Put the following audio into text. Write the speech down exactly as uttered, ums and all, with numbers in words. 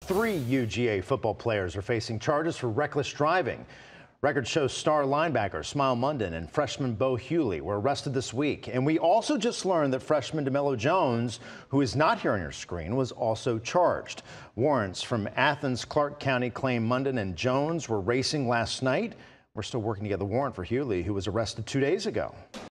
Three U G A football players are facing charges for reckless driving. Record shows star linebacker Smile Munden and freshman Bo Hewley were arrested this week. And we also just learned that freshman DeMello Jones, who is not here on your screen, was also charged. Warrants from Athens, Clark County claim Munden and Jones were racing last night. We're still working to get the warrant for Hewley, who was arrested two days ago.